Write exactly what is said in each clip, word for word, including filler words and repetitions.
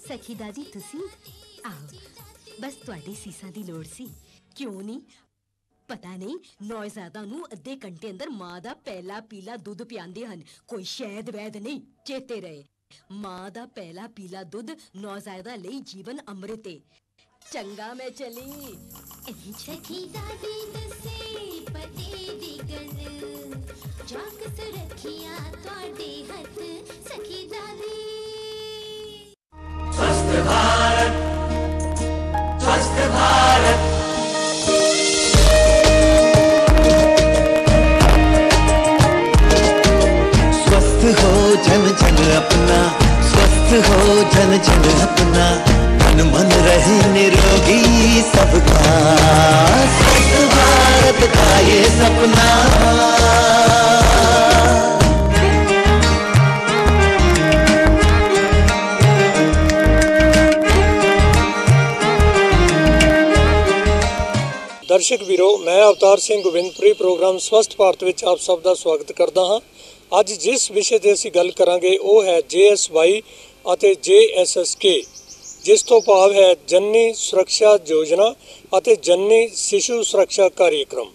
सखी दादी तुसी आओ, बस तुहाडी सीसां दी लोड़ सी। क्यों नहीं? पता नहीं नौज़ादा नूं अद्धे घंटे अंदर मां दा पहला पीला दुध पियांदे हन, कोई शैद वैद नहीं। चेते रहे, मां दा पहला पीला दुध नौज़ादा लई जीवन अमृत है। चंगा मैं चली। सखी दादी दसे पते दी गल, जाक सुरखिया तुहाडे हथ सखी दादी। स्वस्थ भारत, स्वस्थ भारत। स्वस्थ हो जन जन अपना, स्वस्थ हो जन जन अपना, तन मन रहे निरोगी सबका, स्वस्थ भारत का ये सपना। दर्शक वीरो, मैं अवतार सिंह गोविंदपुरी प्रोग्राम स्वस्थ भारत विच आप सब का स्वागत करता हाँ। अज जिस विषय की असीं गल करांगे वो है जे एस वाई अते जे एस एस के, जिस तो भाव है जननी सुरक्षा योजना अते जननी शिशु सुरक्षा कार्यक्रम।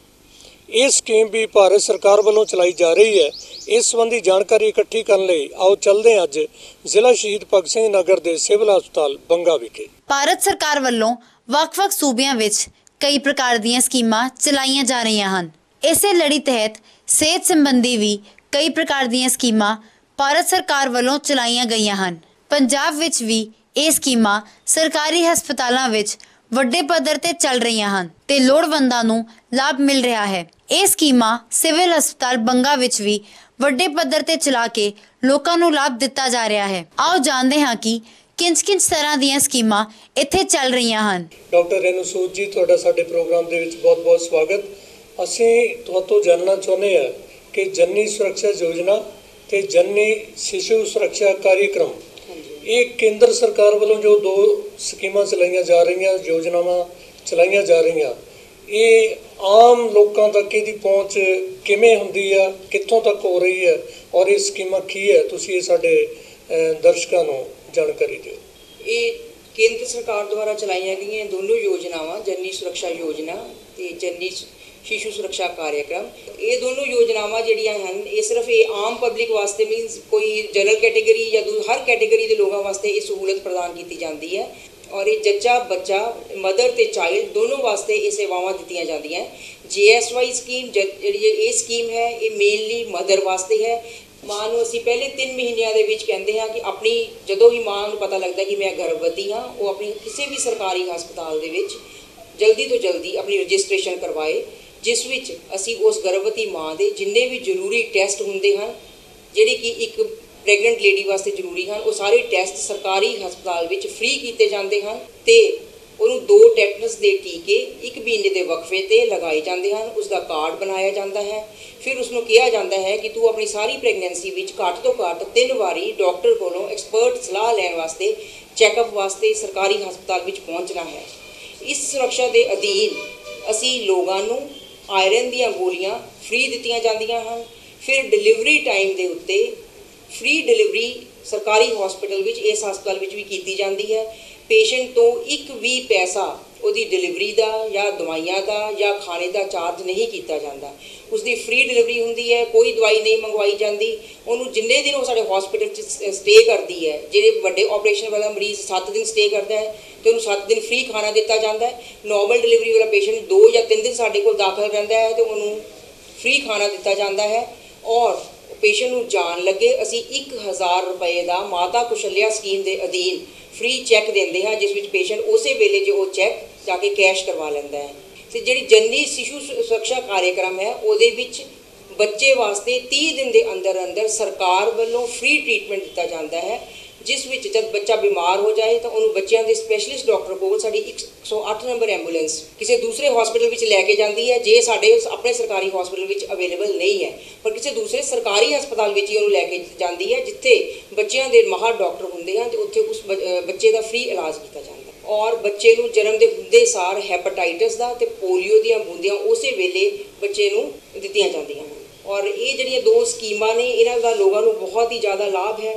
ये स्कीम भी भारत सरकार वालों चलाई जा रही है। इस संबंधी जानकारी इकट्ठी करने लई आओ चलदे अज जिला शहीद भगत सिंह नगर के सिविल हस्पताल बंगा विखे। भारत सरकार वालों ਵੱਖ-ਵੱਖ सूबियां विच कई प्रकार दीयां स्कीमां चलाईयां जा रहीआं हन। इसे लड़ी तहत सेहत संबंधी भी कई प्रकार दीयां स्कीमां भारत सरकार वालों चलाईयां गईयां हन। पंजाब विच भी ਇਹ ਸਕੀਮਾਂ ਸਰਕਾਰੀ ਹਸਪਤਾਲਾਂ ਵਿੱਚ ਵੱਡੇ ਪੱਧਰ ਤੇ ਚੱਲ ਰਹੀਆਂ ਹਨ ਤੇ ਲੋੜਵੰਦਾਂ ਨੂੰ ਲਾਭ ਮਿਲ ਰਿਹਾ ਹੈ। ਇਹ ਸਕੀਮਾਂ ਸਿਵਲ ਹਸਪਤਾਲ ਬੰਗਾ ਵਿੱਚ ਵੀ ਵੱਡੇ ਪੱਧਰ ਤੇ ਚਲਾ ਕੇ ਲੋਕਾਂ ਨੂੰ ਲਾਭ ਦਿੱਤਾ ਜਾ ਰਿਹਾ ਹੈ। ਆਓ ਜਾਣਦੇ ਹਾਂ ਕਿ ਕਿੰਚ-ਕਿੰਚ ਤਰ੍ਹਾਂ ਦੀਆਂ ਸਕੀਮਾਂ ਇੱਥੇ ਚੱਲ ਰਹੀਆਂ ਹਨ। ਡਾਕਟਰ ਰੇਨੂ ਸੂਦ ਜੀ, ਤੁਹਾਡਾ ਸਾਡੇ ਪ੍ਰੋਗਰਾਮ ਦੇ ਵਿੱਚ ਬਹੁਤ-ਬਹੁਤ ਸਵਾਗਤ। ਅਸੀਂ ਤੁਹਾਤੋਂ ਜਾਣਨਾ ਚਾਹੁੰਦੇ ਹਾਂ ਕਿ ਜਨਨੀ ਸੁਰੱਖਿਆ ਯੋਜਨਾ ਤੇ ਜਨਨੀ शिशु सुरक्षा कार्यक्रम, ये केंद्र सरकार वालों जो दो स्कीमां चलाईयां जा रही, योजनावां चलाईयां जा रही, ये आम लोगों तक इहदी पहुँच किवें हुंदी है, कित्थों तक हो रही है और ये स्कीमां की है, तुसीं ये साडे दर्शकों नूं जानकारी दिओ। ये केंद्र सरकार द्वारा चलाईयां गईयां दोनों योजनावां, जननी सुरक्षा योजना ते जननी शिशु सुरक्षा कार्यक्रम, ये दोनों योजनावां जिहड़ियां हन ये सिर्फ ये आम पब्लिक वास्ते मीनस कोई जनरल कैटेगरी या हर कैटेगरी के लोगों वास्ते ये सहूलत प्रदान की जाती है और ये जच्चा बच्चा मदर ते चाइल्ड दोनों वास्ते ये सेवावां दित्तियां जांदियां। जे एस वाई स्कीम जिहड़ी ये स्कीम है ये मेनली मदर वास्ते है। माँ नूं असीं पहले तीन महीनों के विच कहंदे हां कि अपनी जदों ही माँ नूं पता लगदा कि मैं गर्भवती हाँ, वो अपनी किसी भी सरकारी हस्पताल दे विच जल्दी तो जल्दी अपनी रजिस्ट्रेशन करवाए, जिस विच असी उस गर्भवती माँ के जिन्ने भी जरूरी टैसट होंदे हैं जिहड़े कि एक प्रैगनेंट लेडी वास्ते जरूरी हैं, वो सारे टैसट सरकारी हस्पताल विच फ्री किए जाते हैं ते उन्होंने दो टैटनस के टीके एक महीने के वक्फे ते लगाए जाते हैं। उसका कार्ड बनाया जाता है, फिर उसनों कहा जाता है कि तू अपनी सारी प्रैगनेंसी विच घੱਟ तो घੱਟ तीन वारी डॉक्टर कोलों एक्सपर्ट सलाह लैण वास्ते चैकअप वास्ते सरकारी हस्पताल विच पहुँचना है। इस सुरक्षा के अधीन असी लोगों नूं आयरन दीयां गोलियां फ्री दित्तियां जांदियां हन। फिर डिलीवरी टाइम के उत्ते फ्री डिलीवरी सरकारी हॉस्पिटल विच इस हस्पताल विच भी की जाती है। पेशेंट तो एक भी पैसा उसकी डिलीवरी का या दवाइयां का या खाने का चार्ज नहीं किया जाता। उसकी फ्री डिलीवरी होंदी है, कोई दवाई नहीं मंगवाई जाती। उन्होंने जिन्ने दिन वो साडे हॉस्पिटल स्टे करती है, जिहड़े वड्डे ऑपरेशन वाला मरीज सत्त दिन स्टे करता है तो उन्होंने सत्त दिन फ्री खाना दिता जाता है। नॉर्मल डिलीवरी वाला पेशेंट दो या तीन दिन साडे कोल दाखिल रहिंदा है तो उन्होंने फ्री खाना दिता जाता है। और पेशेंट नूं जान लगे असी एक हज़ार रुपए का माता कुशल्या स्कीम के अधीन फ्री चैक देंदे हैं, जिस विच पेशेंट उस वेले जो वो चैक जाके कैश करवा लैंदा है। तो जिहड़ी जननी शिशु सुरक्षा कार्यक्रम है उहदे विच बच्चे वास्ते तीस दिन के अंदर अंदर सरकार वालों फ्री ट्रीटमेंट दिता जाता है, जिस विच जब बच्चा बीमार हो जाए तो उन्होंने बच्चों के स्पैशलिस्ट डॉक्टर को साड़ी एक सौ अठ नंबर एंबूलेंस किसी दूसरे हॉस्पिटल में लैके जाती है, जे साडे अपने सरकारी हॉस्पिटल में अवेलेबल नहीं है पर किसी दूसरे सरकारी हस्पताल में ही उन्होंने लैके जाती है, जिथे बच्चों के माहर डॉक्टर होंगे हैं तो उत्थे उस बच्चे का फ्री इलाज किया जाता है। और बच्चे नूं जन्म के हुंदे सार हैपेटाइटिस का ते पोलियो दीयां बूंदियां उस वेले बच्चे नूं दित्तियां जांदियां हैं। और ये जिहड़ियां दो स्कीमां ने इन्हां दा लोगों को बहुत ही ज़्यादा लाभ है।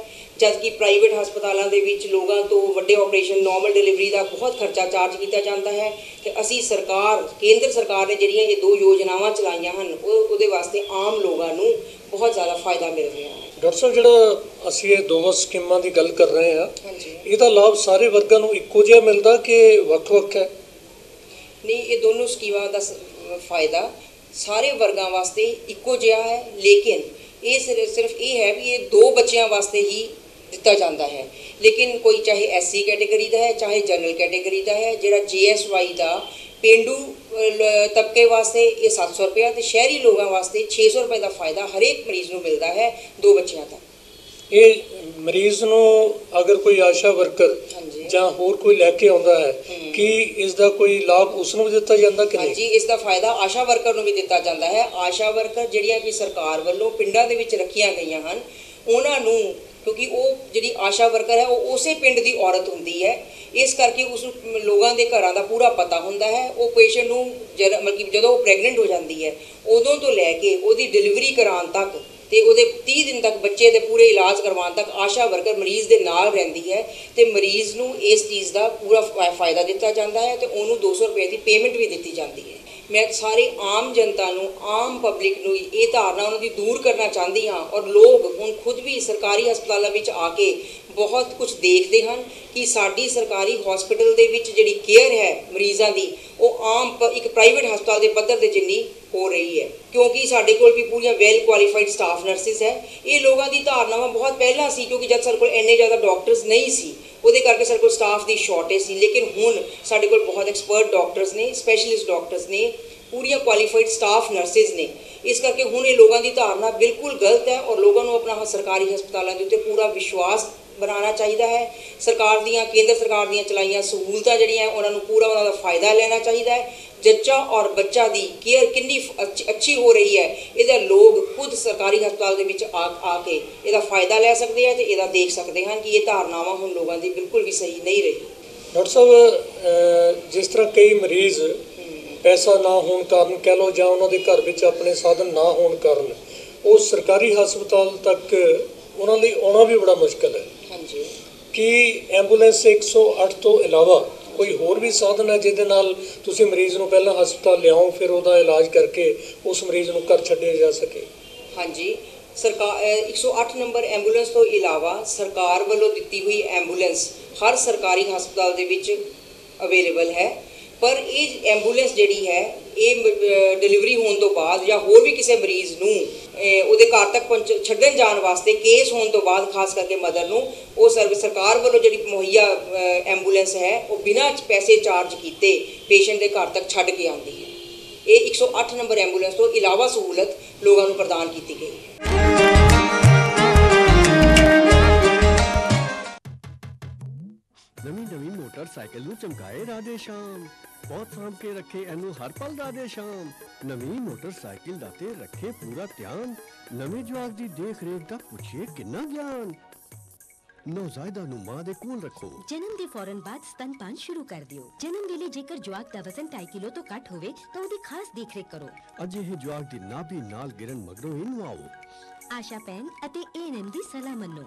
जबकि प्राइवेट हस्पतालों के विच लोगों तो वड्डे ऑपरेशन नॉर्मल डिलीवरी का बहुत खर्चा चार्ज किया जाता है। तो असी सरकार केंद्र सरकार ने जिहड़ियां ये दो योजनावां चलाईयां हन उहदे वास्ते आम लोगों को बहुत ज़्यादा फायदा मिल रहा है। डॉक्टर साहब जिहड़ा असीं ये दोवां स्कीमां की गल कर रहे हैं, इहदा लाभ सारे वर्गां नूं इक्को जिहा मिलदा कि वख-वख है? नहीं, ये दोनों स्कीमां दा फायदा सारे वर्गां वास्ते इक्को जिहा है, लेकिन ये सिर्फ सिर्फ ये है भी ये दो बच्चों वास्ते ही दिता जाता है। लेकिन कोई चाहे एस सी कैटेगरी का है चाहे जनरल कैटेगरी का है, जिहड़ा जे एस वाई का पेंडू तबके वास्ते ये सत्त सौ रुपया तो शहरी लोगों वास्ते छे सौ रुपये का फायदा हरेक मरीज़ को मिलता है दो बच्चों का। ये मरीज़ नूं अगर कोई आशा वर्कर ਜਾਂ ਹੋਰ कोई लैके आउंदा है कि इसका कोई लाभ उसनूं भी दिता जांदा कि नहीं? हाँ जी, इसका फायदा आशा वर्कर नूं भी दिता जाता है। आशा वर्कर जिहड़ियां कि सरकार वालों पिंडां दे विच रखीआं गईआं हन उन्हां नूं, क्योंकि वो जिहड़ी आशा वर्कर है वो उसे पिंड की औरत हुंदी है, इस करके उस लोगों के घरां दा पूरा पता हुंदा है। वो पेशेंट नूं जद मतलब कि जदों प्रैगनेंट हो जाती है उदों तो लैके उहदी डिलीवरी कराउण तक तो वो तीस दिन तक बच्चे के पूरे इलाज करवाने तक आशा वर्कर मरीज़ के नाल रहिंदी है। तो मरीज़ नूं इस चीज़ का पूरा फायदा दिता जाता है तो उन्होंने दो सौ रुपये की पेमेंट भी दी जाती है। मैं सारी आम जनता नूं आम पब्लिक नूं ये धारणा उन्होंने दूर करना चाहती हाँ, और लोग हुण खुद भी सरकारी हस्पतालों में आके बहुत कुछ देखते हैं कि साड़ी सरकारी हॉस्पिटल दे विच जिहड़ी केयर है मरीज़ों की वो आम एक प्राइवेट हस्पताल के पद्धर के जिन्नी हो रही है, क्योंकि साढ़े कोल भी पूरी वेल क्वालीफाइड स्टाफ नर्सिस है। ये लोगों की धारणावां बहुत पहला सी, क्योंकि जब साढ़े कोल इन्ने ज़्यादा डॉक्टर्स नहीं सी उहदे करके साढ़े कोल स्टाफ की शॉर्टेज सी, लेकिन हुण साढ़े कोल बहुत एक्सपर्ट डॉक्टर्स ने, स्पैशलिस्ट डॉक्टर्स ने, पूरी क्वालीफाइड स्टाफ नर्सिस ने। इस करके हुण ये लोगों की धारणा बिल्कुल गलत है और लोगों को अपना सरकारी हस्पतालों के उत्ते पूरा विश्वास बनाना चाहिए है। सरकार दियाँ केंद्र सरकार दियाँ चलाइयां सहूलतां जिहड़ियां उन्होंने पूरा उन्होंने फायदा लेना चाहिए है। जच्चा और बच्चा दी केयर कितनी अच्छी हो रही है इहदा लोग खुद सरकारी हस्पताल के विच आ आके इहदा फायदा ले सकते हैं तो इहदा देख सकते हैं कि ये धारणावां हुण लोगों की बिल्कुल भी सही नहीं रही। डॉक्टर साहब जिस तरह कई मरीज़ पैसा ना होने कारण कह लो जां उन्होंने घर विच अपने साधन ना होने कारण वो सरकारी हस्पताल तक उन्होंने आना भी बड़ा मुश्किल है। हाँ जी, कि एंबूलेंस एक सौ अठ तो इलावा कोई होर भी साधन है जिहदे नाल तुसीं मरीज़ नूं पहलां हस्पताल लियाओ फिर उहदा इलाज करके उस मरीज़ नूं घर छड्डिया जा सके? हाँ जी, सरकार एक सौ अठ नंबर एंबूलेंस तो इलावा सरकार वालों दी हुई एंबूलेंस हर सरकारी हस्पताल दे विच अवेलेबल है, पर ये एंबूलेंस जिहड़ी है ये डिलीवरी होने तो बाद या होर भी किसी मरीज़ नूं उहदे घर तक पहुंच छड्डण जाण वास्ते केस होने तो बाद खास करके मदर नूं वो सर्व सरकार वालों जिहड़ी मुहैया एंबूलेंस है वो बिना पैसे चार्ज कीते पेशेंट के घर तक छड्ड के आती है। ये एक सौ अठ नंबर एंबूलेंस तो इलावा सहूलत लोगों को प्रदान की गई है। नवी नवी मोटरसाइकिल नूं चमकाए राधे श्याम, बहुत साम के रखे एनू हर पल राधे श्याम। नवी मोटरसाइकिल दा ते रखे पूरा ध्यान, नवे जवाक दी देख रेख दा पुछिए किन्ना ज्ञान। नौजायदा नूं मां दे कोल रखो। जन्म के फौरन बाद स्तनपान शुरू कर दियो। जन्म वेले जेकर जवाक दा वजन ढाई किलो तो घट होवे तो उहदी खास देख रेख करो। अजिहे जवाक दी नाभि नाल गिरन मगरों ही नवाओ। आशा पैन अते ए एन एम दी सलाह मन्नो।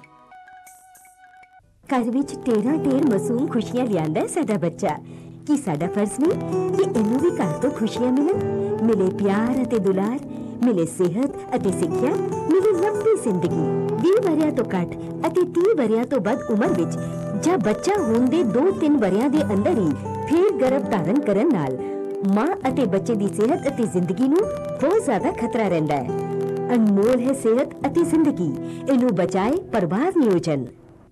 घर विच टेढ़ा टेढ़ मासूम खुशियां लियांदा है साडा बच्चा। कि साडा फर्ज नहीं कि इनू भी घर तो खुशियां मिलन, मिले प्यार अते दुलार, मिले सेहत अते सिक्ख्या, मिले लंबी जिंदगी। बीस वरियां तो घट अते तीस वरियां तो वध उम्र विच ਜਾਂ ਬੱਚਾ ਹੋਣ ਦੇ दो तीन ਵਰਿਆਂ ਦੇ ਅੰਦਰ ਹੀ ਫਿਰ ਗਰਭ ਧਾਰਨ ਕਰਨ ਨਾਲ ਮਾਂ ਅਤੇ ਬੱਚੇ ਦੀ ਸਿਹਤ ਅਤੇ ਜ਼ਿੰਦਗੀ ਨੂੰ ਬਹੁਤ ਜ਼ਿਆਦਾ ਖਤਰਾ ਰਹਿੰਦਾ ਹੈ। ਅਨਮੋਲ ਹੈ ਸਿਹਤ ਅਤੇ ਜ਼ਿੰਦਗੀ, ਇਹਨੂੰ ਬਚਾਏ ਪਰਿਵਾਰ ਨਿਯੋਜਨ।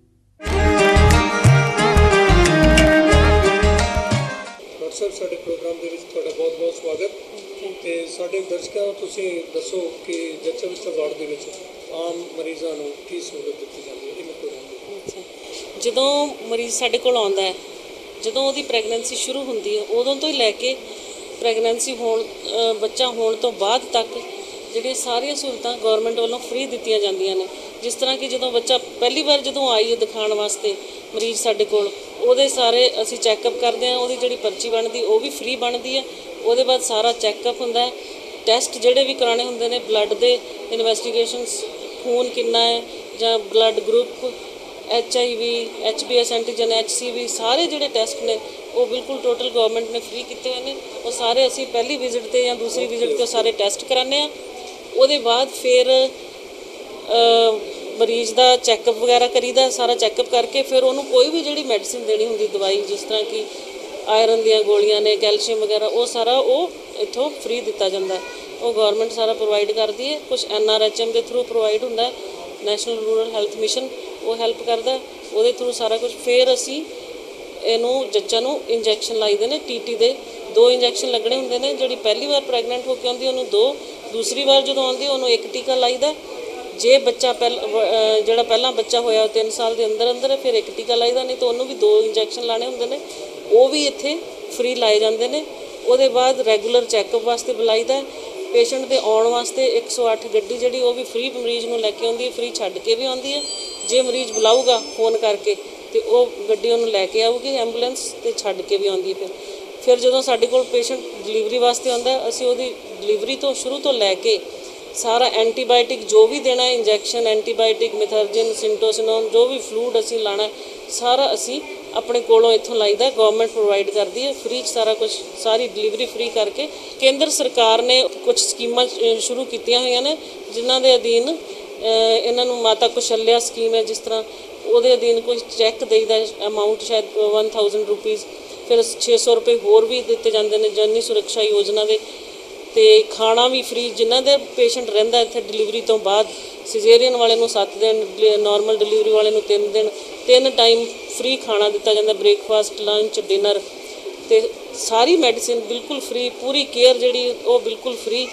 ਸਰ ਸਾਡੇ ਪ੍ਰੋਗਰਾਮ ਦੇ ਵਿੱਚ ਤੁਹਾਡਾ ਬਹੁਤ ਬਹੁਤ ਸਵਾਗਤ ਤੇ ਸਾਡੇ ਦਰਸ਼ਕਾਂ ਨੂੰ ਤੁਸੀਂ ਦੱਸੋ ਕਿ ਜੱਚਾ ਵਿਸਟਾ ਵਾਰਡ ਦੇ ਵਿੱਚ ਆਮ ਮਰੀਜ਼ਾਂ ਨੂੰ ਕੀ ਸਹੂਲਤ ਦਿੱਤੀ ਜਾਂਦੀ ਹੈ ਇਹਨਾਂ ਪ੍ਰੋਗਰਾਮ ਦੇ ਵਿੱਚ? ਜਦੋਂ ਮਰੀਜ਼ ਸਾਡੇ ਕੋਲ ਆਉਂਦਾ ਹੈ, ਜਦੋਂ ਉਹਦੀ ਪ੍ਰੈਗਨੈਂਸੀ ਸ਼ੁਰੂ ਹੁੰਦੀ ਹੈ ਉਦੋਂ ਤੋਂ ਹੀ ਲੈ ਕੇ ਪ੍ਰੈਗਨੈਂਸੀ ਹੋਣ ਬੱਚਾ ਹੋਣ ਤੋਂ ਬਾਅਦ ਤੱਕ ਜਿਹੜੀਆਂ ਸਾਰੀਆਂ ਸਹੂਲਤਾਂ ਗੌਰਮੈਂਟ ਵੱਲੋਂ ਫ੍ਰੀ ਦਿੱਤੀਆਂ ਜਾਂਦੀਆਂ ਨੇ। ਜਿਸ ਤਰ੍ਹਾਂ ਕਿ ਜਦੋਂ ਬੱਚਾ ਪਹਿਲੀ ਵਾਰ ਜਦੋਂ ਆਈ ਹੈ ਦਿਖਾਉਣ ਵਾਸਤੇ ਮਰੀਜ਼ ਸਾਡੇ ਕੋਲ, ਉਹਦੇ ਸਾਰੇ ਅਸੀਂ ਚੈੱਕਅਪ ਕਰਦੇ ਹਾਂ, ਉਹਦੀ ਜਿਹੜੀ ਪਰਚੀ ਬਣਦੀ ਉਹ ਵੀ ਫ੍ਰੀ ਬਣਦੀ ਹੈ। ਉਹਦੇ ਬਾਅਦ ਸਾਰਾ ਚੈੱਕਅਪ ਹੁੰਦਾ ਹੈ, ਟੈਸਟ ਜਿਹੜੇ ਵੀ ਕਰਾਉਣੇ ਹੁੰਦੇ ਨੇ, ਬਲੱਡ ਦੇ ਇਨਵੈਸਟੀਗੇਸ਼ਨਸ, ਖੂਨ ਕਿੰਨਾ ਹੈ ਜਾਂ blood group, H I V H B S antigen H C V सारे जोड़े टैसट ने वो बिल्कुल टोटल गवर्नमेंट ने फ्री किए हुए हैं। वो सारे असी पहली विजिट से या दूसरी विजिट से सारे टैसट कराने उसदे बाद फिर मरीज का चैकअप वगैरह करीदा, सारा चैकअप करके फिर उन्होंने कोई भी जी मैडिसिन देनी होंगी दवाई जिस तरह की आयरन दियाँ गोलियां ने कैल्शियम वगैरह वो सारा वो इत्थों फ्री दिता जाता है। वो गवर्नमेंट सारा प्रोवाइड करती है। कुछ एन आर एच एम के थ्रू प्रोवाइड होंगे, नैशनल रूरल हैल्थ मिशन वो हैल्प करता वो थ्रू सारा कुछ। फिर असी इनू जच्चा नू इंजैक्शन लाइदे ने टी टी दे दो इंजैक्शन लगने होंगे ने। जी पहली बार प्रैगनेंट होकर आती उन्होंने दो, दूसरी बार जो आती उन्होंने एक टीका लाइदा। जे बच्चा पहल जोड़ा पहला बच्चा होया तीन साल के अंदर अंदर फिर एक टीका लाइदा, नहीं तो उन्होंने भी दो इंजैक्शन लाने होंगे ने वो भी इत्थे फ्री लाए जाते हैं। उसदे बाद रैगूलर चैकअप वास्ते बुलाईदा। पेशेंट के आने वास्ते एक सौ अठ गड्डी जी वो भी फ्री मरीज़ को लैके आती है, फ्री छड्ड के भी आती है। जे मरीज़ बुलाऊगा फोन करके तो वो गड्डी उन्होंने लैके आऊगी एंबूलेंस तो छड्ड के भी आती है। फिर फिर जो साडे कोल पेशेंट डिलीवरी वास्ते आता असी वो डिलीवरी तो शुरू तो लैके सारा एंटीबायोटिक जो भी देना है इंजैक्शन एंटीबायोटिक मिथर्जिन सिंटोसिनोन जो भी फ्लूड असी लाना सारा असी अपने कोलों इत्थों लाईदा। गवर्नमेंट प्रोवाइड करती है फ्री सारा कुछ, सारी डिलीवरी फ्री करके। केंद्र सरकार ने कुछ स्कीमां शुरू कीतियां हुई ने जिन्हां दे अधीन इन्हां नूं माता कुशल्या स्कीम है जिस तरह ਉਹਦੇ अधीन कोई चैक देईदा अमाउंट शायद वन थाउजेंड रुपीज़। फिर छे सौ रुपये होर भी दिते जाते हैं जननी सुरक्षा योजना के। तो खाना भी फ्री जिन्हों दे पेशेंट रहिंदा इत्थे डिलीवरी तो बाद। सिजेरियन वाले नूं सत्त दिन, नॉर्मल डिलीवरी वाले नूं तीन दिन, तीन टाइम फ्री खाना दिता जाता, ब्रेकफास्ट लंच डिनर तो सारी मैडिसिन बिल्कुल फ्री। पूरी केयर जिहड़ी वो बिल्कुल फ्री।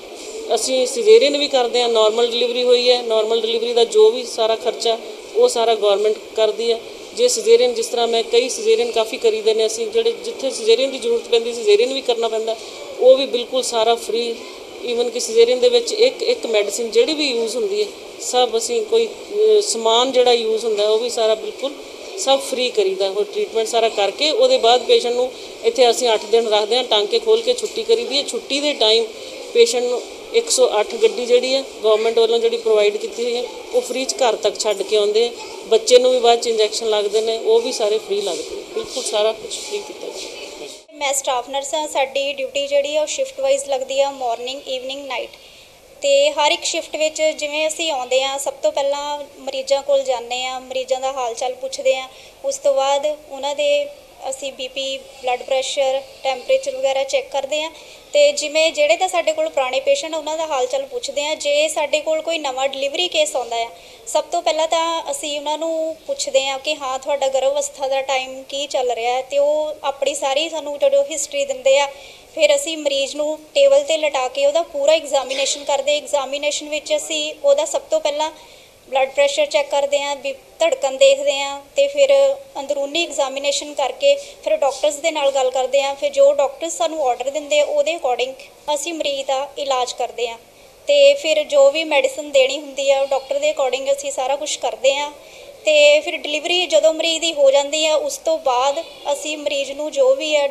असी सिजेरियन भी करते हैं, नॉर्मल डिलीवरी हुई है नॉर्मल डिलीवरी का जो भी सारा खर्चा वो सारा गवर्नमेंट करती है। जे सिजेरियन जिस तरह मैं कई सिजेरियन काफ़ी करीदे ने असी जोड़े जिथे सिजेरियन की जरूरत पैंदी सिजेरियन भी करना पैंदा वो भी बिल्कुल सारा फ्री। ईवन कि सिजेरियन दे विच एक एक मैडिसिन जिहड़ी भी यूज़ होंदी है सब असी कोई समान जिहड़ा यूज़ होंदा वो भी सारा बिल्कुल सब फ्री करीदा। वो ट्रीटमेंट सारा करके उसदे बाद पेशेंट नूं इत्थे असी अठ दिन रखते हैं, टांके खोल के छुट्टी करीदी है। छुट्टी के टाइम पेशेंट नूं एक सौ अठ गड्डी जी है गवर्नमेंट वालों जी प्रोवाइड की हुई है वो फ्री च घर तक छड्ड के आते हैं। बच्चे नूं भी बाद इंजैक्शन लगते हैं वो भी सारे फ्री लगते हैं। बिल्कुल सारा कुछ फ्री किया। मैं स्टाफ नर्स हाँ। साडी ड्यूटी जी है शिफ्ट वाइज लगती है मॉर्निंग ईवनिंग नाइट। तो हर एक शिफ्ट में जिमें असी आते हैं सब तो पहला मरीजों को जाने मरीजों का हाल चाल पुछते हैं। उस तो बाद उन्होंने असी B P blood pressure temperature वगैरह चैक करते हैं। तो जिमें जोड़े तो साढ़े कोल पुराने पेशेंट उन्हों का हाल चाल पुछते हैं। जे साढ़े कोल कोई नवा डिलीवरी केस आता है सब तो पहला तो असी उन्होंने पुछते हैं कि हाँ थोड़ा गर्भ अवस्था का टाइम की चल रहा है तो वो अपनी सारी सानू जो हिस्टरी देंगे आ। फिर असी मरीज़ नूं टेबल ते लटा के उहदा पूरा एग्जामिनेशन करते। एग्जामिनेशन विच असी उहदा सब तो पहला ब्लड प्रैशर चैक करते हैं, धड़कन देखते हैं तो फिर अंदरूनी एग्जामिनेशन करके फिर डॉक्टर्स के नाल गल करते हैं। फिर जो डॉक्टर्स सानू ऑर्डर देंगे उहदे अकॉर्डिंग असी मरीज़ का इलाज करते हैं। तो फिर जो भी मैडिसिन देनी होंदी है डॉक्टर के अकॉर्डिंग असी सारा कुछ करते हैं। तो फिर डिलीवरी जो मरीज़ की हो जाती है उस तो बाद असी मरीज़ नूं जो भी है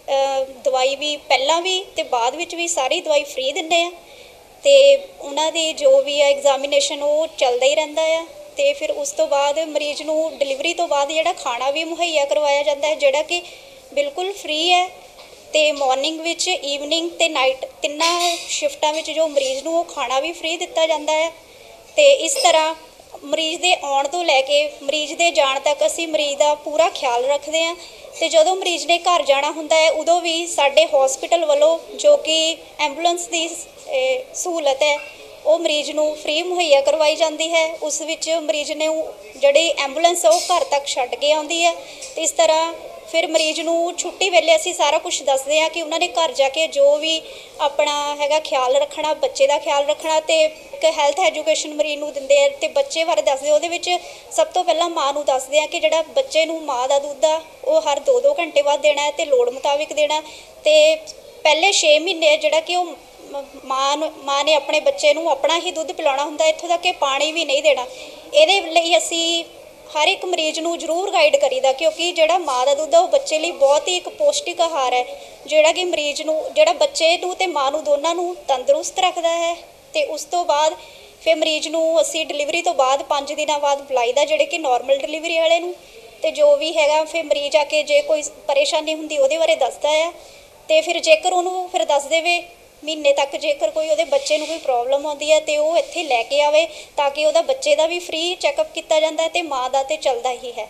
दवाई भी पहला भी तो बाद विच भी सारी दवाई फ्री दिंदे हैं। तो उन्होंने जो भी है एग्जामिनेशन वो चलता ही रहता है। तो फिर उस तो बाद मरीज़ नूं डिलीवरी तो बाद जिहड़ा खाना भी मुहैया करवाया जाता है जिहड़ा कि बिल्कुल फ्री है। तो मॉर्निंग विच ईवनिंग ते नाइट तिन्ना शिफ्टां विच जो मरीज़ नूं खाना भी फ्री दिता जाता है। तो इस तरह मरीज़ के आने तो लैके मरीज़ के जाण तक असी मरीज़ का पूरा ख्याल रखते हैं। तो जो मरीज़ ने घर जाना होंदा है उदों भी साडे हॉस्पिटल वालों जो कि एंबूलेंस की सहूलत है वो मरीज़ नूं फ्री मुहैया करवाई जाती है। उस विच मरीज़ ने जिहड़ी एंबूलेंस है वो घर तक छड्ड के आउंदी है। तो इस तरह फिर मरीज़ नूं छुट्टी वेले असी सारा कुछ दसदे हैं कि उन्होंने घर जाके जो भी अपना हैगा ख्याल रखना बच्चे का ख्याल रखना। तो एक हैल्थ एजुकेशन मरीज़ नूं दिंदे हैं तो बच्चे बारे दसदे उहदे विच सब तो पहला माँ नूं दसदे हैं कि जिहड़ा बच्चे नूं माँ का दुद्ध आ वो हर दो दो घंटे बाद देना है तो लोड़ मुताबिक देना। तो पहले छे महीने जिहड़ा कि माँ माँ ने अपने बच्चे नूं अपना ही दुद्ध पिलाना हुंदा, इत्थों तक कि पानी भी नहीं देना। इहदे लई असी हर एक मरीज़ नूं जरूर गाइड करीदा क्योंकि जिहड़ा माँ का दुद्ध है वो बच्चे लिए बहुत ही एक पौष्टिक आहार है जिहड़ा कि मरीज़ नूं जिहड़ा बच्चे नूं ते माँ नूं दोनों नूं तंदुरुस्त रखता है। तो उस तो बाद ਫਿਰ ਮਰੀਜ਼ ਨੂੰ ਅਸੀਂ ਡਿਲੀਵਰੀ ਤੋਂ ਬਾਅਦ ਪੰਜ ਦਿਨਾਂ ਬਾਅਦ ਬੁਲਾਈਦਾ, ਜਿਹੜੇ ਕਿ ਨਾਰਮਲ ਡਿਲੀਵਰੀ ਵਾਲੇ ਨੂੰ, ਤੇ ਜੋ ਵੀ ਹੈਗਾ ਫਿਰ ਮਰੀਜ਼ ਆ ਕੇ ਜੇ ਕੋਈ ਪਰੇਸ਼ਾਨੀ ਹੁੰਦੀ ਉਹਦੇ ਬਾਰੇ ਦੱਸਦਾ ਆ, ਤੇ ਫਿਰ ਜੇਕਰ ਉਹਨੂੰ ਫਿਰ ਦੱਸ ਦੇਵੇ ਮਹੀਨੇ ਤੱਕ ਜੇਕਰ ਕੋਈ ਉਹਦੇ ਬੱਚੇ ਨੂੰ ਕੋਈ ਪ੍ਰੋਬਲਮ ਆਉਂਦੀ ਹੈ ਤੇ ਉਹ ਇੱਥੇ ਲੈ ਕੇ ਆਵੇ, ਤਾਂ ਕਿ ਉਹਦਾ ਬੱਚੇ ਦਾ ਵੀ ਫ੍ਰੀ ਚੈੱਕਅਪ ਕੀਤਾ ਜਾਂਦਾ ਹੈ ਤੇ ਮਾਂ ਦਾ ਤੇ ਚੱਲਦਾ ਹੀ ਹੈ।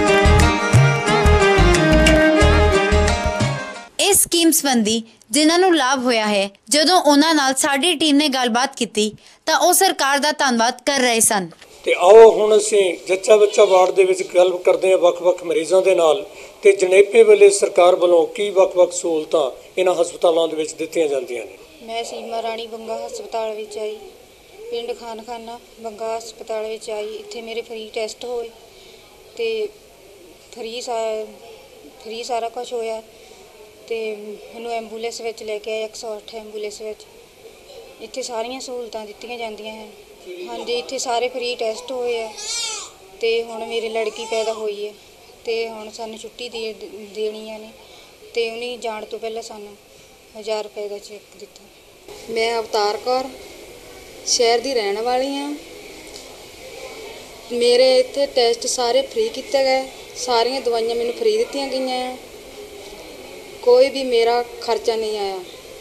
ਇਸ ਸਕੀਮ ਸੰਬੰਧੀ ਜਿਨ੍ਹਾਂ ਨੂੰ ਲਾਭ ਹੋਇਆ ਹੈ, ਜਦੋਂ ਉਹਨਾਂ ਨਾਲ ਸਾਡੀ ਟੀਮ ਨੇ ਗੱਲਬਾਤ ਕੀਤੀ ਤਾਂ ਉਹ ਸਰਕਾਰ ਦਾ ਧੰਨਵਾਦ ਕਰ ਰਹੇ ਸਨ। ਤੇ ਆਓ ਹੁਣ ਅਸੀਂ ਜੱਚਾ ਬੱਚਾ ਵਾਰਡ ਦੇ ਵਿੱਚ ਗੱਲ ਕਰਦੇ ਹਾਂ ਵੱਖ-ਵੱਖ ਮਰੀਜ਼ਾਂ ਦੇ ਨਾਲ, ਤੇ ਜਣੇਪੇ ਵੇਲੇ ਸਰਕਾਰ ਵੱਲੋਂ ਕੀ ਵੱਖ-ਵੱਖ ਸਹੂਲਤਾਂ ਇਹਨਾਂ ਹਸਪਤਾਲਾਂ ਦੇ ਵਿੱਚ ਦਿੱਤੀਆਂ ਜਾਂਦੀਆਂ ਨੇ। ਮੈਂ ਸੀਮਾ ਰਾਣੀ ਬੰਗਾ ਹਸਪਤਾਲ ਵਿੱਚ ਆਈ, ਪਿੰਡ ਖਾਨਖਾਨਾ ਬੰਗਾ ਹਸਪਤਾਲ ਵਿੱਚ ਆਈ। ਇੱਥੇ ਮੇਰੇ ਫ੍ਰੀ ਟੈਸਟ ਹੋਏ ਤੇ ਫ੍ਰੀ ਸਾ ਫ੍ਰੀ ਸਾਰਾ ਕੁਝ ਹੋਇਆ ਤੇ ਮੈਨੂੰ ਐਂਬੂਲੈਂਸ ਵਿੱਚ ਲੈ ਕੇ ਆਏ, ਇੱਕ ਸੌ ਅੱਠ ਐਂਬੂਲੈਂਸ ਵਿੱਚ। ਇੱਥੇ ਸਾਰੀਆਂ ਸਹੂਲਤਾਂ ਦਿੱਤੀਆਂ ਜਾਂਦੀਆਂ ਹਨ। ਹਾਂਜੀ, ਇੱਥੇ ਸਾਰੇ ਫ੍ਰੀ ਟੈਸਟ ਹੋਏ ਆ ਤੇ ਹੁਣ ਮੇਰੀ ਲੜਕੀ ਪੈਦਾ ਹੋਈ ਹੈ ਤੇ ਹੁਣ ਸਾਨੂੰ ਛੁੱਟੀ ਦੇ ਦੇਣੀਆਂ ਨੇ ਤੇ ਉਹਨੇ ਜਾਣ ਤੋਂ ਪਹਿਲਾਂ ਸਾਨੂੰ ਹਜ਼ਾਰ ਰੁਪਏ ਦਾ ਚੈੱਕ ਦਿੱਤਾ। ਮੈਂ ਅਵਤਾਰ ਕੌਰ ਸ਼ਹਿਰ ਦੀ ਰਹਿਣ ਵਾਲੀ ਹਾਂ। ਮੇਰੇ ਇੱਥੇ ਟੈਸਟ ਸਾਰੇ ਫ੍ਰੀ ਕੀਤੇ ਗਏ, ਸਾਰੀਆਂ ਦਵਾਈਆਂ ਮੈਨੂੰ ਫ੍ਰੀ ਦਿੱਤੀਆਂ ਗਈਆਂ ਆ, ਕੋਈ ਵੀ ਮੇਰਾ ਖਰਚਾ ਨਹੀਂ ਆਇਆ।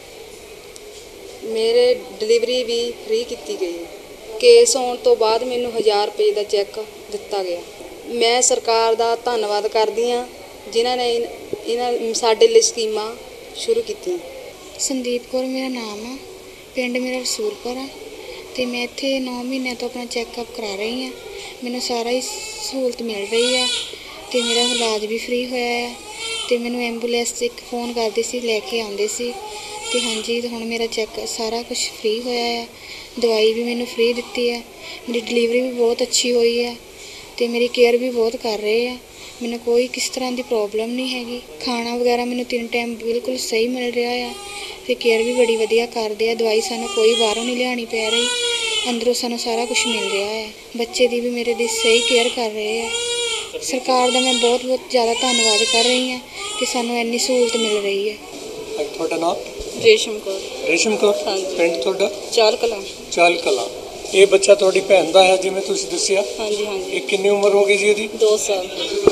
ਮੇਰੇ ਡਿਲੀਵਰੀ ਵੀ ਫ੍ਰੀ ਕੀਤੀ ਗਈ। ਕੇਸ ਹੋਣ ਤੋਂ ਬਾਅਦ ਮੈਨੂੰ ਹਜ਼ਾਰ ਰੁਪਏ ਦਾ ਚੈੱਕ ਦਿੱਤਾ ਗਿਆ। ਮੈਂ ਸਰਕਾਰ ਦਾ ਧੰਨਵਾਦ ਕਰਦੀ ਹਾਂ ਜਿਨ੍ਹਾਂ ਨੇ ਇਹਨਾਂ ਸਾਡੇ ਲਈ ਸਕੀਮਾਂ ਸ਼ੁਰੂ ਕੀਤੀਆਂ। ਸੰਦੀਪ ਕੌਰ ਮੇਰਾ ਨਾਮ ਆ, ਪਿੰਡ ਮੇਰਾ ਰਸੂਲਪੁਰ ਆ ਤੇ ਮੈਂ ਇੱਥੇ ਨੌ ਮਹੀਨਿਆਂ ਤੋਂ ਆਪਣਾ ਚੈੱਕਅਪ ਕਰਾ ਰਹੀ ਹਾਂ। ਮੈਨੂੰ ਸਾਰਾ ਹੀ ਸਹੂਲਤ ਮਿਲ ਰਹੀ ਆ ਤੇ ਮੇਰਾ ਇਲਾਜ ਵੀ ਫ੍ਰੀ ਹੋਇਆ ਆ ਤੇ ਮੈਨੂੰ ਐਂਬੂਲੈਂਸ 'ਚ ਇੱਕ ਫੋਨ ਕਰਦੇ ਸੀ, ਲੈ ਕੇ ਆਉਂਦੇ ਸੀ ਤੇ ਹਾਂਜੀ ਹੁਣ ਮੇਰਾ ਚੈੱਕ ਸਾਰਾ ਕੁਝ ਫ੍ਰੀ ਹੋਇਆ ਆ। ਦਵਾਈ ਵੀ ਮੈਨੂੰ ਫ੍ਰੀ ਦਿੱਤੀ ਹੈ। ਮੇਰੀ ਡਿਲੀਵਰੀ ਵੀ ਬਹੁਤ ਅੱਛੀ ਹੋਈ ਹੈ ਤੇ ਮੇਰੀ ਕੇਅਰ ਵੀ ਬਹੁਤ ਕਰ ਰਹੇ ਆ। ਮੈਨੂੰ ਕੋਈ ਕਿਸ ਤਰ੍ਹਾਂ ਦੀ ਪ੍ਰੋਬਲਮ ਨਹੀਂ ਹੈਗੀ। ਖਾਣਾ ਵਗੈਰਾ ਮੈਨੂੰ ਤਿੰਨ ਟਾਈਮ ਬਿਲਕੁਲ ਸਹੀ ਮਿਲ ਰਿਹਾ ਆ ਤੇ ਕੇਅਰ ਵੀ ਬੜੀ ਵਧੀਆ ਕਰਦੇ ਆ। ਦਵਾਈ ਸਾਨੂੰ ਕੋਈ ਬਾਹਰੋਂ ਨਹੀਂ ਲਿਆਉਣੀ ਪੈ ਰਹੀ, ਅੰਦਰੋਂ ਸਾਨੂੰ ਸਾਰਾ ਕੁਝ ਮਿਲ ਰਿਹਾ ਹੈ। ਬੱਚੇ ਦੀ ਵੀ ਮੇਰੇ ਦੀ ਸਹੀ ਕੇਅਰ ਕਰ ਰਹੇ ਆ। ਸਰਕਾਰ ਦਾ ਮੈਂ ਬਹੁਤ ਬਹੁਤ ਜ਼ਿਆਦਾ ਧੰਨਵਾਦ ਕਰ ਰਹੀ ਹਾਂ ਕਿ ਸਾਨੂੰ ਇੰਨੀ ਸਹੂਲਤ ਮਿਲ ਰਹੀ ਹੈ। ਤੁਹਾਡਾ ਨਾਮ? ਰੇਸ਼ਮ ਕੌਰ। ਰੇਸ਼ਮ ਕੌਰ, ਪਿੰਡ ਤੁਹਾਡਾ? ਚਾਲ ਕਲਾਂ। ਚਾਲ ਕਲਾਂ। ਇਹ ਬੱਚਾ ਤੁਹਾਡੀ ਭੈਣ ਦਾ ਹੈ ਜਿਵੇਂ ਤੁਸੀਂ ਦੱਸਿਆ? ਹਾਂਜੀ ਹਾਂਜੀ। ਇਹ ਕਿੰਨੀ ਉਮਰ ਹੋ ਗਈ ਜੀ ਇਹਦੀ? ਦੋ ਸਾਲ।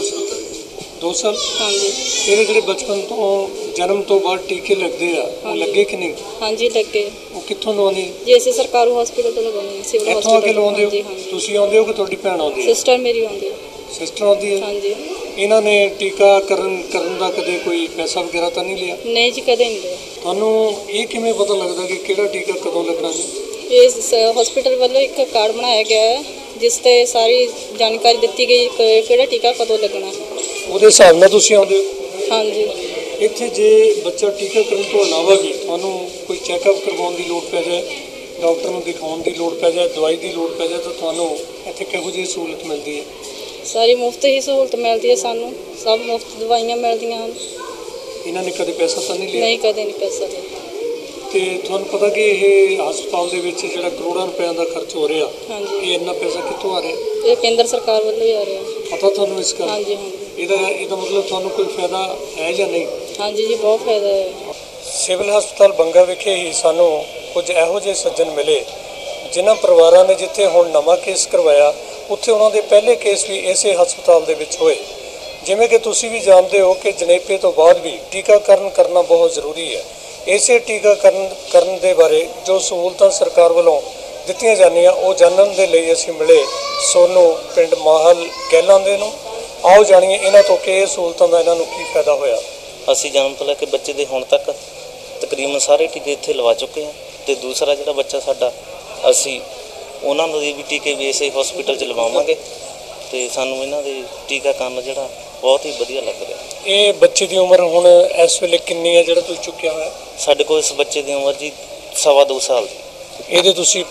ਦੋ ਸਾਲ? ਹਾਂਜੀ। ਇਹਦੇ ਜਿਹੜੇ ਬਚਪਨ ਤੋਂ ਜਨਮ ਤੋਂ ਬਾਅਦ ਟੀਕੇ ਲੱਗਦੇ ਆ, ਉਹ ਲੱਗੇ ਕਿ ਨਹੀਂ? ਹਾਂਜੀ ਲੱਗੇ। ਉਹ ਕਿੱਥੋਂ ਲਵਾਉਂਦੇ? ਜੀ ਅਸੀਂ ਸਰਕਾਰੀ ਹਸਪੀਟਲ ਤੋਂ ਲਗਾਉਂਦੇ, ਸਿਵਲ ਹਸਪੀਟਲ। ਇੱਥੋਂ ਆ ਕੇ ਲਵਾਉਂਦੇ ਹੋ? ਤੁਸੀਂ ਆਉਂਦੇ ਹੋ ਕਿ ਤੁਹਾਡੀ ਭੈਣ ਆਉਂਦੀ ਹੈ? ਸਿਸਟਰ ਮੇਰੀ ਆਉਂਦੀ ਹੈ। ਸਿਸਟਰ ਆਉਂਦੀ ਹੈ? ਹਾਂਜੀ। ਇਹਨਾਂ ਨੇ ਟੀਕਾਕਰਨ ਕਰਨ ਦਾ ਕਦੇ ਕੋਈ ਪੈਸਾ ਵਗੈਰਾ ਤਾਂ ਨਹੀਂ ਲਿਆ? ਨਹੀਂ ਜੀ, ਕਦੇ ਨਹੀਂ ਲਿਆ। ਤੁਹਾਨੂੰ ਇਹ ਕਿਵੇਂ ਪਤਾ ਲੱਗਦਾ ਕਿ ਕਿਹੜਾ ਟੀਕਾ ਕਦੋਂ ਲੱਗਣਾ ਜੀ? ਇਸ ਹਸਪੀਟਲ ਵੱਲੋਂ ਇੱਕ ਕਾਰਡ ਬਣਾਇਆ ਗਿਆ ਹੈ ਜਿਸ ਤੇ ਸਾਰੀ ਜਾਣਕਾਰੀ ਦਿੱਤੀ ਗਈ ਕਿਹੜਾ ਟੀਕਾ ਕਦੋਂ ਲੱਗਣਾ। ਉਹਦੇ ਹਿਸਾਬ ਨਾਲ ਤੁਸੀਂ ਆਉਂਦੇ ਹੋ? ਹਾਂਜੀ। ਇੱਥੇ ਜੇ ਬੱਚਾ ਟੀਕਾਕਰਨ ਤੋਂ ਇਲਾਵਾ ਵੀ ਤੁਹਾਨੂੰ ਕੋਈ ਚੈੱਕਅਪ ਕਰਵਾਉਣ ਦੀ ਲੋੜ ਪੈ ਜਾਏ, ਡਾਕਟਰ ਨੂੰ ਦਿਖਾਉਣ ਦੀ ਲੋੜ ਪੈ ਜਾਏ, ਦਵਾਈ ਦੀ ਲੋੜ ਪੈ ਜਾਏ, ਤਾਂ ਤੁਹਾਨੂੰ ਇੱਥੇ ਕਿਹੋ ਜਿਹੀ ਸਹੂਲਤ ਮਿਲਦੀ ਹੈ? ਸਾਰੀ ਮੁਫਤ ਹੀ ਸਹੂਲਤ ਮਿਲਦੀ ਹੈ ਸਾਨੂੰ, ਸਭ ਮੁਫਤ ਦਵਾਈਆਂ ਮਿਲਦੀਆਂ ਹਨ। ਇਹਨਾਂ ਨੇ ਕਦੇ ਪੈਸਾ ਤਾਂ ਨਹੀਂ ਲਿਆ? ਨਹੀਂ, ਕਦੇ ਨਹੀਂ ਪੈਸਾ ਲਿਆ। ਤੇ ਤੁਹਾਨੂੰ ਪਤਾ ਕਿ ਇਹ ਹਸਪਤਾਲ ਦੇ ਵਿੱਚ ਜਿਹੜਾ ਕਰੋੜਾਂ ਰੁਪਏ ਦਾ ਖਰਚ ਹੋ ਰਿਹਾ, ਇਹ ਇੰਨਾ ਪੈਸਾ ਕਿੱਥੋਂ ਆ ਰਿਹਾ? ਇਹ ਕੇਂਦਰ ਸਰਕਾਰ ਵੱਲੋਂ ਹੀ ਆ ਰਿਹਾ। ਪਤਾ ਤੁਹਾਨੂੰ ਇਸ ਗੱਲ? ਹਾਂਜੀ ਹਾਂਜੀ। ਇਹਦਾ ਇਹਦਾ ਮਤਲਬ ਤੁਹਾਨੂੰ ਕੋਈ ਫਾਇਦਾ ਹੈ ਜਾਂ ਨਹੀਂ? ਹਾਂਜੀ ਜੀ, ਬਹੁਤ ਫਾਇਦਾ ਹੈ। ਸਿਵਲ ਹਸਪਤਾਲ ਬੰਗਾ ਵਿਖੇ ਹੀ ਸਾਨੂੰ ਕੁਝ ਇਹੋ ਜਿਹੇ ਸੱਜਣ ਮਿਲੇ ਜਿਨ੍ਹਾਂ ਪਰਿਵਾਰਾਂ ਨੇ ਜਿੱਥੇ ਹੁਣ ਨਵਾਂ ਕੇਸ ਕਰਵਾਇਆ, ਉੱਥੇ ਉਹਨਾਂ ਦੇ ਪਹਿਲੇ ਕੇਸ ਵੀ ਇਸੇ ਹਸਪਤਾਲ ਦੇ ਵਿੱਚ ਹੋਏ। ਜਿਵੇਂ ਕਿ ਤੁਸੀਂ ਵੀ ਜਾਣਦੇ ਹੋ ਕਿ ਜਣੇਪੇ ਤੋਂ ਬਾਅਦ ਵੀ ਟੀਕਾਕਰਨ ਕਰਨਾ ਬਹੁਤ ਜ਼ਰੂਰੀ ਹੈ। ਇਸੇ ਟੀਕਾਕਰਨ ਕਰਨ ਦੇ ਬਾਰੇ ਜੋ ਸਹੂਲਤਾਂ ਸਰਕਾਰ ਵੱਲੋਂ ਦਿੱਤੀਆਂ ਜਾਂਦੀਆਂ, ਉਹ ਜਾਣਨ ਦੇ ਲਈ ਅਸੀਂ ਮਿਲੇ ਸੋਨੂੰ ਪਿੰਡ ਮਾਹਲ ਗਹਿਲਾਂ ਦੇ ਨੂੰ। ਆਓ ਜਾਣੀਏ ਇਹਨਾਂ ਤੋਂ ਕਿ ਇਹ ਸਹੂਲਤਾਂ ਦਾ ਇਹਨਾਂ ਨੂੰ ਕੀ ਫਾਇਦਾ ਹੋਇਆ। ਅਸੀਂ ਜਨਮ ਤੋਂ ਲੈ ਕੇ ਬੱਚੇ ਦੇ ਹੁਣ ਤੱਕ ਤਕਰੀਬਨ ਸਾਰੇ ਟੀਕੇ ਇੱਥੇ ਲਵਾ ਚੁੱਕੇ ਹਾਂ ਤੇ ਦੂਸਰਾ ਜਿਹੜਾ ਬੱਚਾ ਸਾਡਾ, ਅਸੀਂ ਉਹਨਾਂ ਨੂੰ ਵੀ ਟੀਕੇ ਵੀ ਇਸੇ ਹਸਪੀਟਲ 'ਚ ਲਵਾਵਾਂਗੇ ਤੇ ਸਾਨੂੰ ਇਹਨਾਂ ਦੇ ਟੀਕਾਕਰਨ ਜਿਹੜਾ ਬਹੁਤ ਹੀ ਵਧੀਆ ਲੱਗ ਰਿਹਾ। ਇਹ ਬੱਚੇ ਦੀ ਉਮਰ ਹੁਣ ਇਸ ਵੇਲੇ ਕਿੰਨੀ ਹੈ ਜਿਹੜਾ ਤੁਸੀਂ ਚੁੱਕਿਆ ਹੋਇਆ? ਸਾਡੇ ਕੋਲ ਇਸ ਬੱਚੇ ਦੀ ਉਮਰ ਜੀ ਸਵਾ ਦੋ ਸਾਲ ਦੀ। ਇਹਦੇ ਤੁਸੀਂ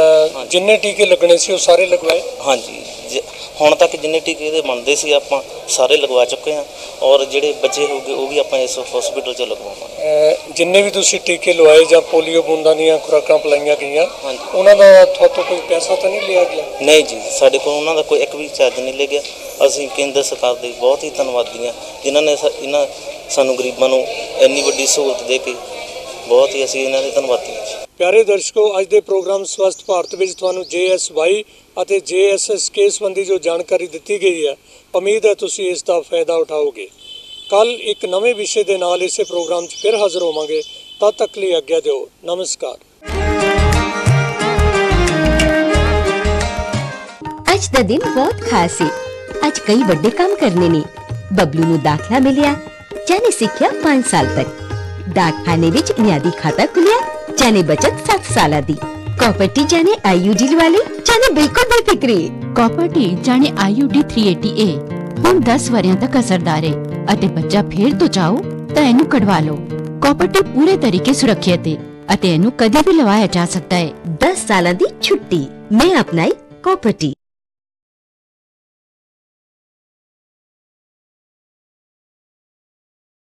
ਜਿੰਨੇ ਟੀਕੇ ਲੱਗਣੇ ਸੀ ਉਹ ਸਾਰੇ ਲਗਵਾਏ? ਹਾਂਜੀ, ਹੁਣ ਤੱਕ ਜਿੰਨੇ ਟੀਕੇ ਇਹਦੇ ਬਣਦੇ ਸੀ ਆਪਾਂ ਸਾਰੇ ਲਗਵਾ ਚੁੱਕੇ ਹਾਂ ਔਰ ਜਿਹੜੇ ਬੱਚੇ ਹੋਗੇ ਉਹ ਵੀ ਆਪਾਂ ਇਸ ਹਸਪੀਟਲ 'ਚ ਲਗਵਾਵਾਂਗੇ। ਜਿੰਨੇ ਵੀ ਤੁਸੀਂ ਟੀਕੇ ਲਵਾਏ ਜਾਂ ਪੋਲੀਓ ਬੂੰਦਾਂ ਦੀਆਂ ਖੁਰਾਕਾਂ ਪਿਲਾਈਆਂ ਗਈਆਂ, ਉਹਨਾਂ ਦਾ ਤੁਹਾਤੋਂ ਕੋਈ ਪੈਸਾ ਤਾਂ ਨਹੀਂ ਲਿਆ ਗਿਆ? ਨਹੀਂ ਜੀ, ਸਾਡੇ ਕੋਲ ਉਹਨਾਂ ਦਾ ਕੋਈ ਇੱਕ ਵੀ ਚਾਰਜ ਨਹੀਂ ਲੱਗਿਆ। ਅਸੀਂ ਕੇਂਦਰ ਸਰਕਾਰ ਦੇ ਬਹੁਤ ਹੀ ਧੰਨਵਾਦੀ ਹਾਂ ਜਿਨ੍ਹਾਂ ਨੇ ਇਹਨਾਂ ਸਾਨੂੰ ਗਰੀਬਾਂ ਨੂੰ ਇੰਨੀ ਵੱਡੀ ਸਹੂਲਤ ਦੇ ਕੇ ਬਹੁਤ ਹੀ ਅਸੀਂ ਇਹਨਾਂ ਦੇ ਧੰਨਵਾਦੀ ਹਾਂ। ਪਿਆਰੇ ਦਰਸ਼ਕੋ, ਅੱਜ ਦੇ ਪ੍ਰੋਗਰਾਮ ਸਵਸਥ ਭਾਰਤ ਵਿੱਚ ਤੁਹਾਨੂੰ ਜੇ ਐਸ ਵਾਈ ਅਤੇ ਜੇ ਐਸ ਐਸ ਕੇ ਸੰਬੰਧੀ ਜੋ ਜਾਣਕਾਰੀ ਦਿੱਤੀ ਗਈ ਹੈ, ਉਮੀਦ ਹੈ ਤੁਸੀਂ ਇਸ ਦਾ ਫਾਇਦਾ ਉਠਾਓਗੇ। ਕੱਲ ਇੱਕ ਨਵੇਂ ਵਿਸ਼ੇ ਦੇ ਨਾਲ ਇਸੇ ਪ੍ਰੋਗਰਾਮ 'ਚ ਫਿਰ ਹਾਜ਼ਰ ਹੋਵਾਂਗੇ। ਤਦ ਤੱਕ ਲਈ ਆਗਿਆ ਦਿਓ। ਨਮਸਕਾਰ। ਅੱਜ ਦਾ ਦਿਨ ਬਹੁਤ ਖਾਸ ਹੈ। ਅੱਜ ਕਈ ਵੱਡੇ ਕੰਮ ਕਰਨੇ ਨੇ। ਬਬਲੂ ਨੂੰ ਦਾਖਲਾ ਮਿਲਿਆ, ਜਾਨੇ ਸਿੱਖਿਆ ਪੰਜ ਸਾਲ ਤੱਕ। ਡਾਕਖਾਨੇ ਵਿੱਚ ਮਿਆਦੀ ਖਾਤਾ ਖੁੱਲਿਆ, ਜਾਨੇ ਬਚਤ ਸੱਤ ਸਾਲਾਂ ਦੀ। ਕਾਪਰਟੀ ਜਾਨੇ ਆਈਯੂਡੀ ਵਾਲੀ, ਜਾਨੇ ਬਿਲਕੁਲ ਬੇਫਿਕਰੀ। ਕਾਪਰਟੀ ਜਾਨੇ ਆਈਯੂਡੀ ਤਿੰਨ ਸੌ ਅੱਸੀ ਏ ਹੁਣ ਦਸ ਵਰਿਆਂ ਤੱਕ ਅਸਰਦਾਰ ਹੈ ਅਤੇ ਬੱਚਾ ਫੇਰ ਤੋਂ ਚਾਹੋ ਤਾਂ ਇਹਨੂੰ ਕਢਵਾ ਲਓ। ਕਾਪਰਟੀ ਪੂਰੇ ਤਰੀਕੇ ਸੁਰੱਖਿਅਤ ਹੈ ਅਤੇ ਇਹਨੂੰ ਕਦੇ ਵੀ ਲਵਾਇਆ ਜਾ ਸਕਦਾ ਹੈ। ਦਸ ਸਾਲਾਂ ਦੀ ਛੁੱਟੀ। ਮੈਂ ਅਪਣਾਈ ਕਾਪਰਟੀ।